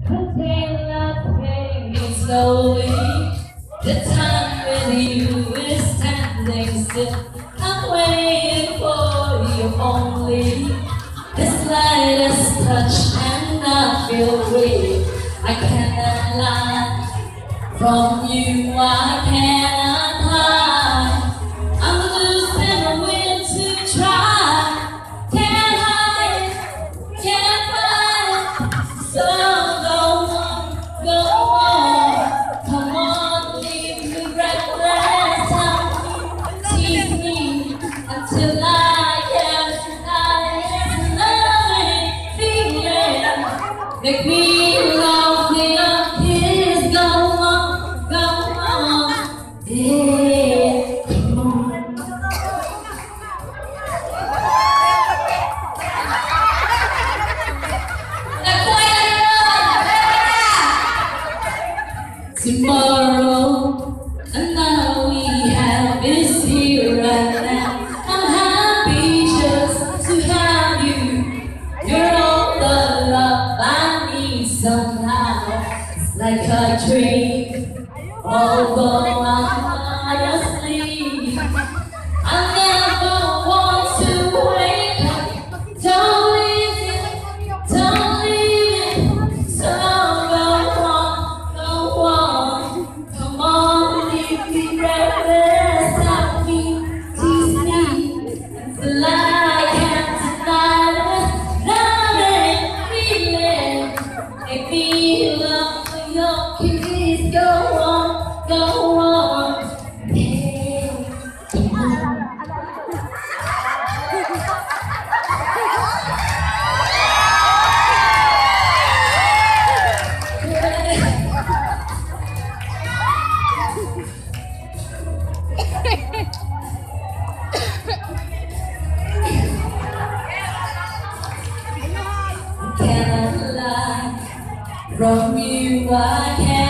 Container fading slowly. The time with you is standing still. I'm waiting for you only. The slightest touch and I feel free. I cannot lie. From you I cannot hide. I'm losing the will to try. Can't hide, can't fight. So go on. Come on, leave me breathless. Tease me until I can't feeling. Make me love me up. Go on, go on, yeah, come on. Tomorrow, and now we have is here right now. I'm happy just to have you. You're all the love I need somehow. It's like a dream, although I'm asleep. I never want to wake up. Don't leave it, don't leave it. So go on, come on, leave me breathless. Stop me, tease me, until I can't deny it. Love and feeling, make me love for your kiss. Go on, go on. Cannot lie, from you I can't.